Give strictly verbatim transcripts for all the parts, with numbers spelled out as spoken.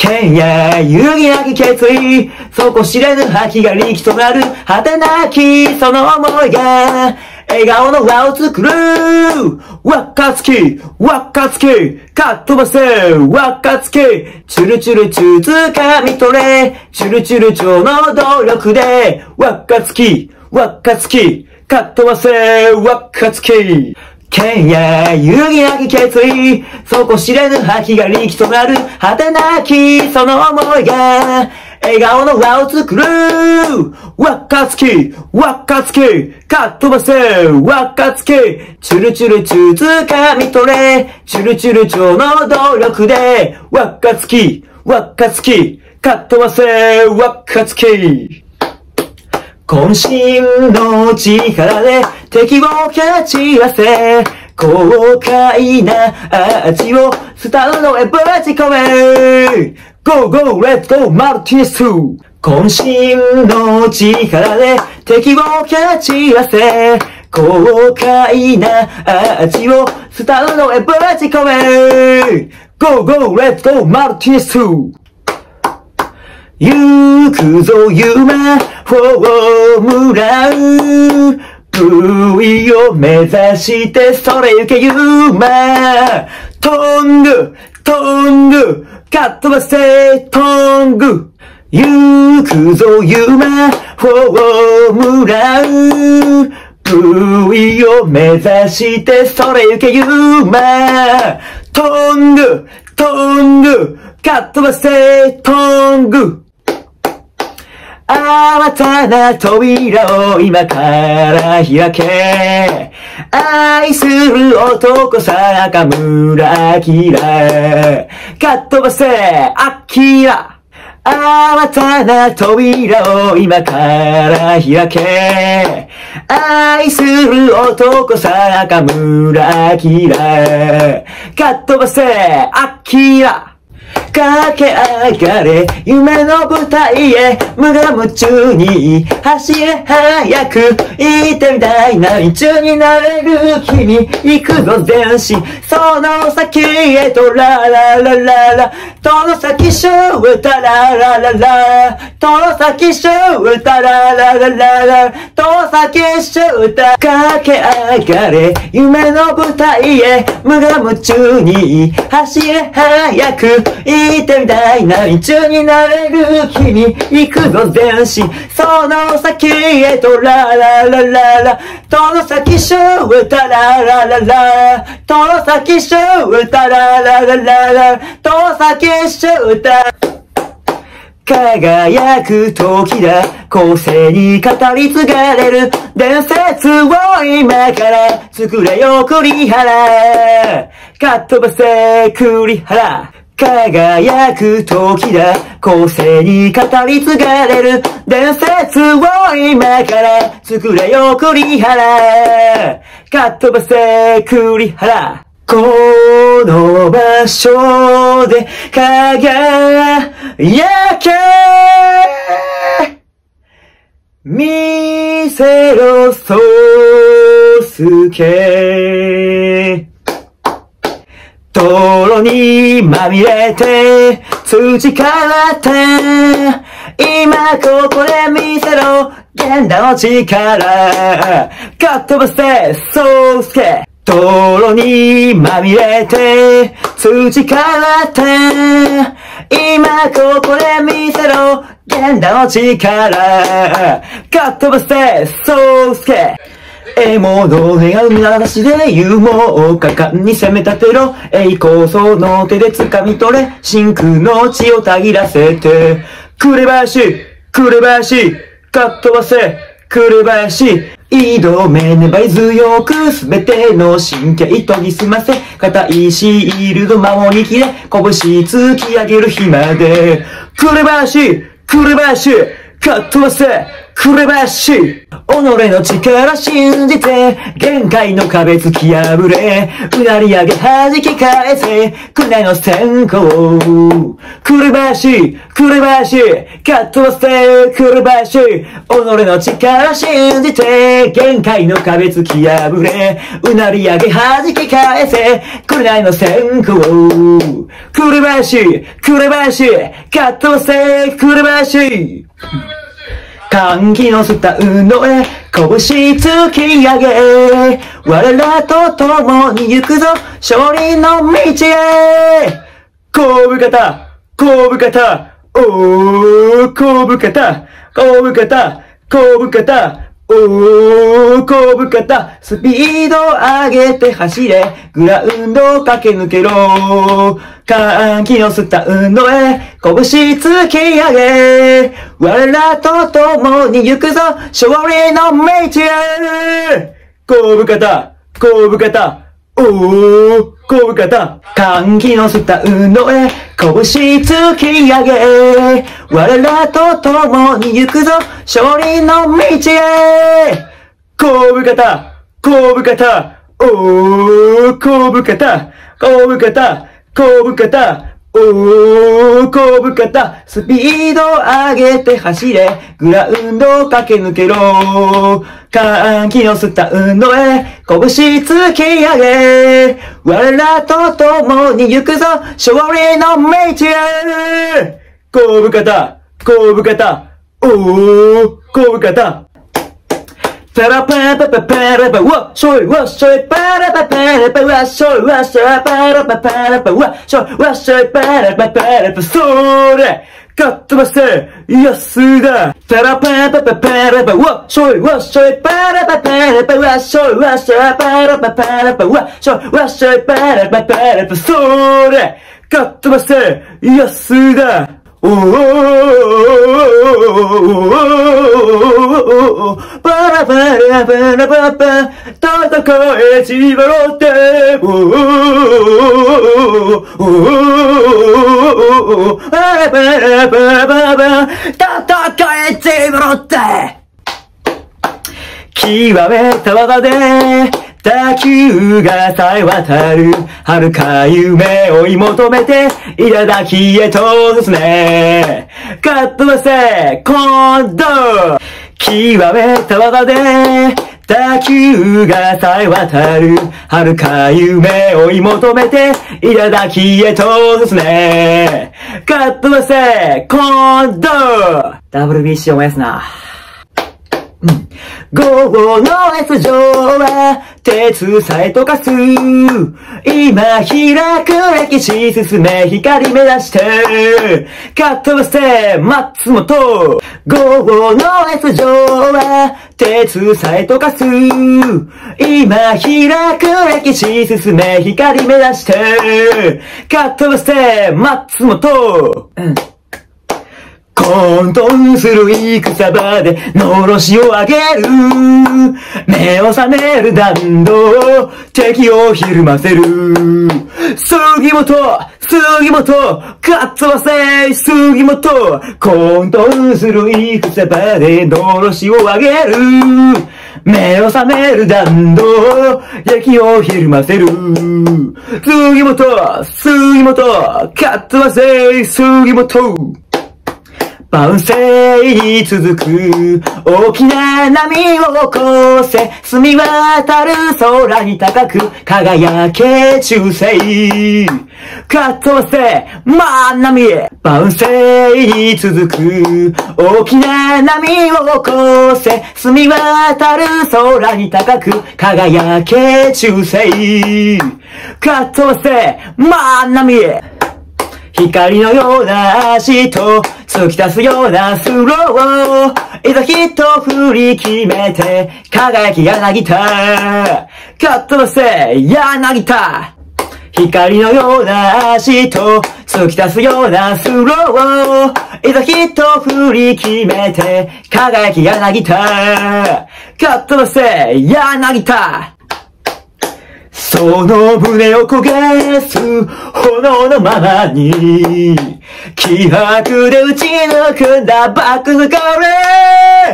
剣や遊戯なき決意、底知れぬ覇気が力となる果てなきその思いが笑顔の輪を作る。若月若月かっ飛ばせ若月、チュルチュルチュー掴み取れ、チュルチュル上の努力で若月若月かっ飛ばせ若月。剣や遊戯なき決意、底知れぬ覇気が力となる果てなきその思いが笑顔の輪を作る。若月若月かっ飛ばせ若月、チュルチュルチュー掴み取れ、チュルチュル上の努力で若月若月かっ飛ばせ若月。渾身の力で敵を蹴散らせ、豪快な味をスタンドへぶち込め。Go go let's go マルティネス。渾身の力で敵を蹴散らせ、豪快な味をスタンドへぶち込め。Go go let's go マルティネス。行くぞ夢フォームラウ、ブイを目指してそれゆけ夢。トングトングかっ飛ばせトング、行くぞ夢フォームラウ、ブイを目指してそれゆけ夢。トングトングかっ飛ばせトング、新たな扉を今から開け、愛する男さ中村明かっ飛ばせ明、新たな扉を今から開け、愛する男さ中村明かっ飛ばせ明、駆け上がれ夢の舞台へ、無我夢中に走れ早く、行ってみたいな一中になれる君、行くぞ全身その先へとラララララ、との先シュータララララ、との先シュータラララララ、との先シュータ、駆け上がれ夢の舞台へ、無我夢中に走れ早く、行ってみたいな一中になれる君、行くぞ全身その先へとラララララ、との先シュータララララ、との先シュータラララララ、との先シュータ、輝く時だ後世に語り継がれる伝説を今から作れよ栗原、かっ飛ばせ栗原、輝く時だ後世に語り継がれる伝説を今から作れよ栗原、かっ飛ばせ栗原。この場所で輝け、見せろ宗介、泥にまみれて土からって今ここで見せろ源田の力、かっ飛ばせ宗介、泥にまみれて土からって今ここで見せろ源田の力、かっ飛ばせ宗介。獲物を願うならしで勇猛を果敢に攻め立てろ、栄光その手で掴み取れ、真空の血をたぎらせて紅林紅林かっ飛ばせ紅林、挑め粘り強くすべての神経研ぎ澄ませ、固いシールド守りきれ、拳突き上げる日まで紅林紅林かっ飛ばせくればし己の力信じて限界の壁突き破れうなり上げ弾き返せ苦難の閃光くればしくればしカットしてくればし己の力信じて限界の壁突き破れうなり上げ弾き返せ苦難の閃光くればしくればしカットしてくればし歓喜のスタンドへ拳突き上げ我らと共に行くぞ勝利の道へこぶ方こぶ方おーこぶ方こぶ方こぶ方おーこぶ方スピード上げて走れグラウンド駆け抜けろ歓喜のスタンドへ拳突き上げ我らと共に行くぞ勝利の道へこぶ方こぶ方おーこぶ方歓喜のスタンドへ拳突き上げ我らと共に行くぞ勝利の道へこぶ方こぶ方おーこぶ方こぶ方こぶ方おーこぶ方スピード上げて走れグラウンド駆け抜けろ歓喜のスタンドへ拳突き上げ我らと共に行くぞ勝利の道へこぶ方こぶ方おーこぶ方パラパパパパラパワッショイワッショイパラパパラパワッショイワッショイパラパパラパワッショイワッショイパラパパラパそれかっ飛ばせ安田パラパパパパラパワッショイワッショイパラパパラパワッショイワッショイパラパパラパワッショイワッショイパラパパラパそれかっ飛ばせ安田おーパラパラパラパパ戦え千葉ロッテパラパラパパパ戦え千葉ロッテ極めた技で打球がさえ渡る遥か夢追い求めて頂へと進めかっ飛ばせ今度極めた技で打球がさえ渡る遥か夢追い求めて頂へと進めかっ飛ばせ今度 ダブリュービーシー 思い出すな午後の S 上は鉄さえ溶かす今開く歴史進め光目指してかっ飛ばせ松本午後の S 上は鉄さえ溶かす今開く歴史進め光目指してかっ飛ばせ松本うん混沌する戦場でのろしを上げる目を覚める弾道敵をひるませる杉本杉本かっ飛ばせ杉本混沌する戦場でのろしを上げる目を覚める弾道敵をひるませる杉本杉本かっ飛ばせ杉本万世に続く大きな波を起こせ澄み渡る空に高く輝け忠星かっ飛ばせ万波へ万世に続く大きな波を起こせ澄み渡る空に高く輝け忠星かっ飛ばせ万波へ光のような足と突き出すようなスローいざひと振り決めて輝き柳田かっ飛ばせ柳田光のような足と突き出すようなスローいざひと振り決めて輝き柳田かっ飛ばせ柳田その胸を焦がす炎のままに気迫で打ち抜くんだバックスカレー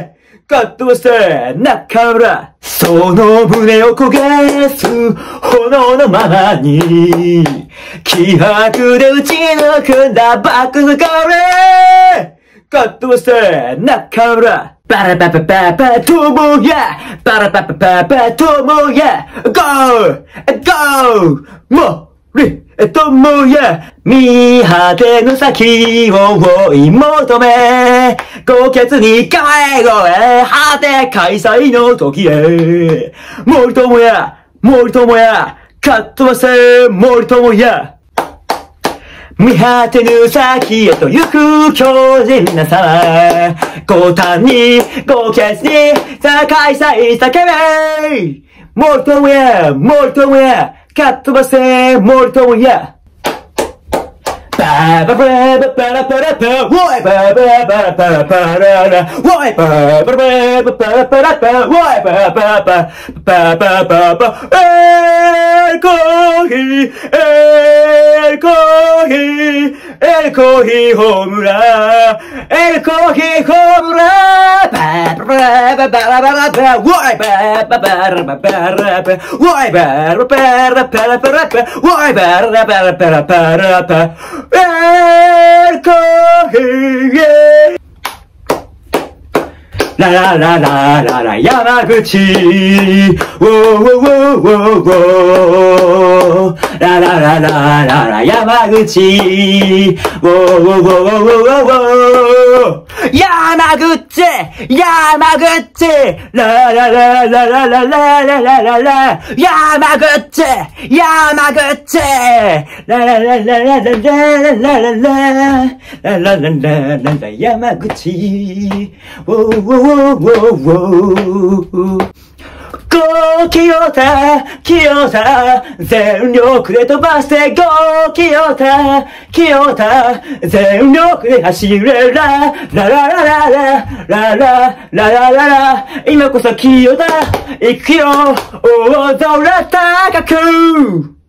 カットして中村。その胸を焦がす炎のままに気迫で打ち抜くんだバックスカレー。カットして中村。バラババババともやバラババババともやゴーゴーもりともや見果てぬ先を追い求め高潔に輝え声果て開催の時へ森友や森友やかっ飛ばせ森友や見果てぬ先へと行く強靭なさ高端に高潔にさあ開催叫べ森友や森友やかっ飛ばせ森友やバババババラバラバワイバババラバラバララワイバババババラバラバワイバババババババエルコーヒーエルコーヒーエルコーヒーホームランエルコーヒーホームランバババババラバラバワイバババラバラバワイバラバラバラバラバワイバラバラバラバラバエルコーヒーララララララ山口ウォーウォーウォーウォーウォーララララララ山口ウォーウォーウォーウォーウォーウォー山口山口ラララララララララララ山口山口ララララララララララララララ山口ウォーウォーウォーウォーゴー清田清田全力で飛ばしてゴー清田清田全力で走れらラララララララララララ今こそ清田行くよ大空高く